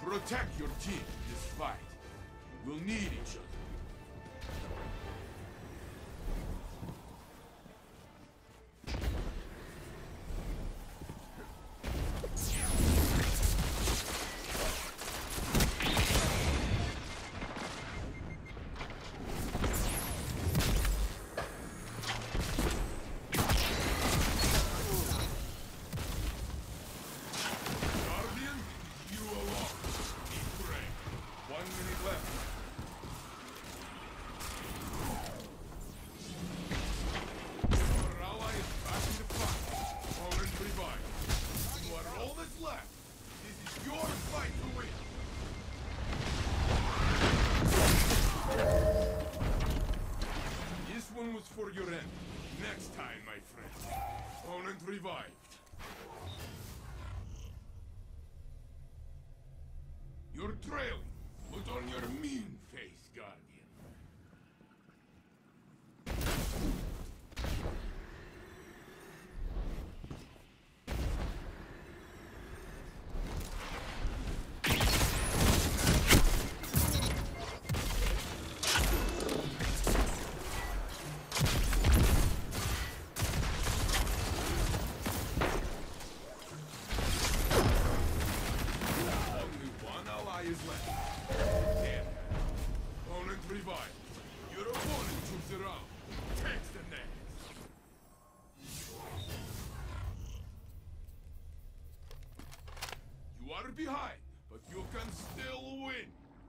Protect your team in this fight. We'll need each other. For your end. Next time, my friend. Opponent revived. You're trailing. Put on your mean face, Guardian. Is left. Damn. Opponent revived. Your opponent moves around. Takes the next. You are behind, but you can still win.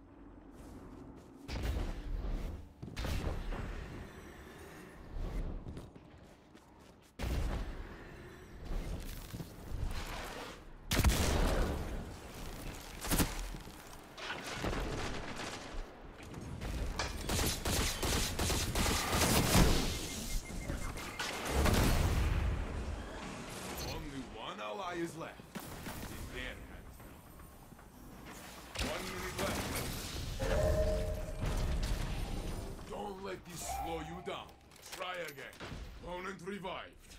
Is left. It's in their hands now. 1 minute left. Don't let this slow you down. Try again. Opponent revived.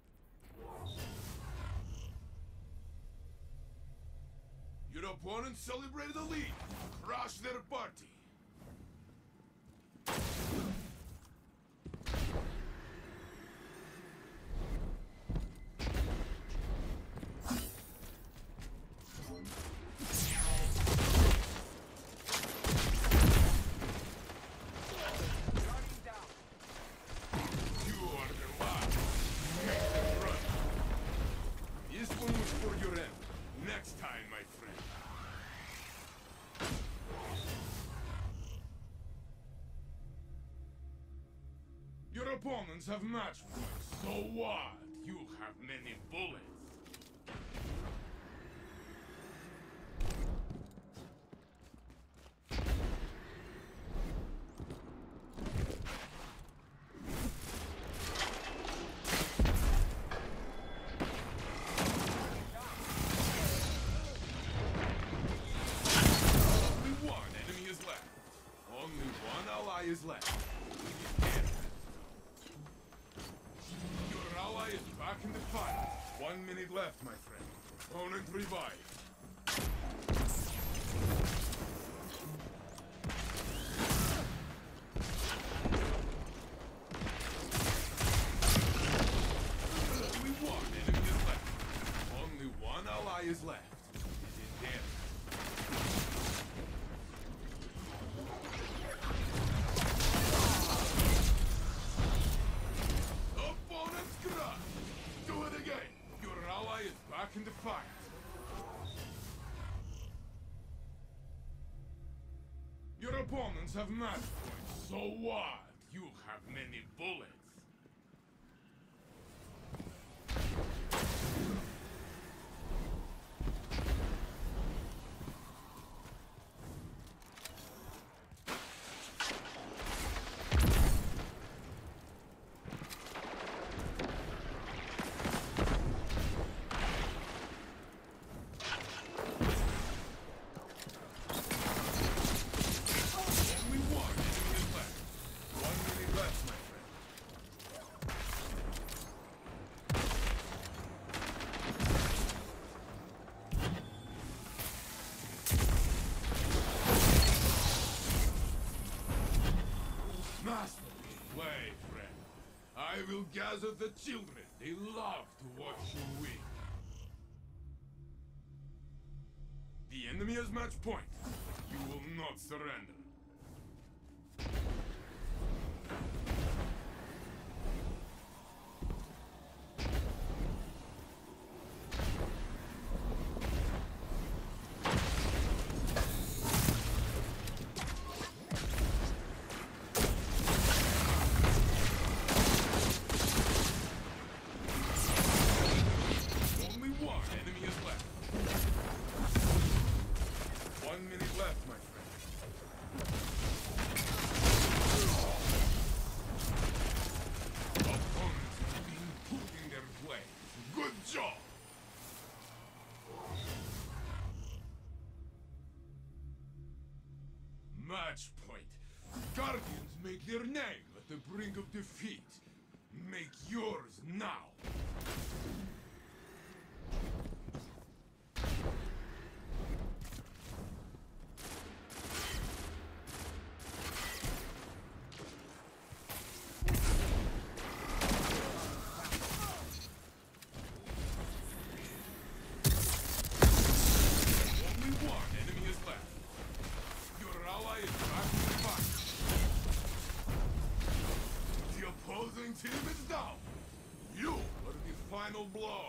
Your opponent celebrated a lead. Crush their party. Next time, my friend. Your opponents have match points, so what? You have many bullets. Is left. Your ally is back in the fight. 1 minute left, my friend. Opponent revived. Only one enemy is left. Only one ally is left. It is in there. Back in the fight. Your opponents have match points, so what? You have many bullets. I will gather the children. They love to watch you win. The enemy has match point. You will not surrender. Only one enemy is left. 1 minute left, my friend. Opponents have been put in their place. Good job! Match point. Guardians make their name at the brink of defeat. Make yours now. Only one enemy is left. Your ally is back in the fight. The opposing team is down. You are the final blow.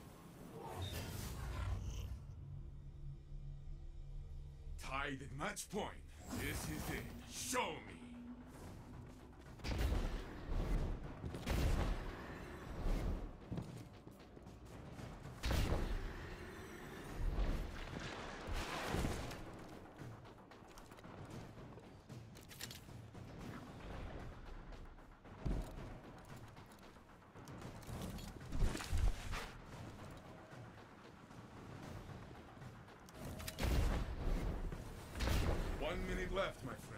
Tied at match point. This is it. Show me. One minute left, my friend.